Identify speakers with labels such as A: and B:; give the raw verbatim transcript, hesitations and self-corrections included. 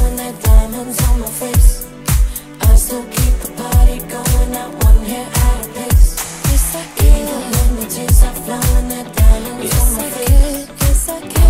A: flowing, that diamonds on my face. I still keep the party going, not one hair out of place. Yes, I can. Even when the tears are flowing, that diamonds on my face. Yes, I can.